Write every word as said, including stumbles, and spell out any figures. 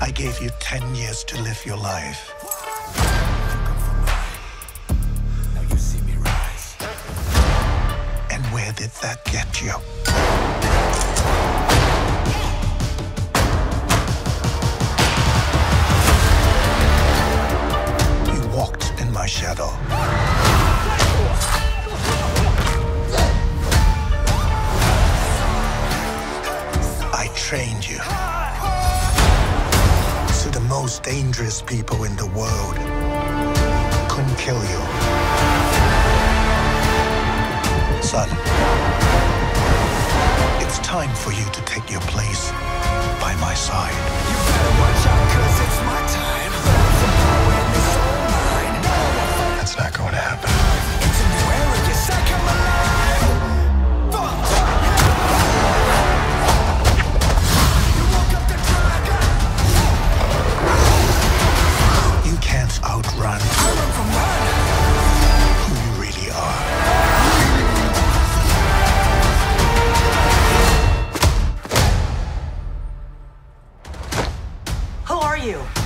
I gave you ten years to live your life. Now you see me rise. And where did that get you? You walked in my shadow. I trained you. So the most dangerous people in the world couldn't kill you. Son, it's time for you to take your place by my side. You better watch out, cause it's my time. Some power in this soul mine. That's not going to happen. It's a new era, yes, I come alive. You woke up the dragon. You can't outrun I run from one. who you really are. Who are you?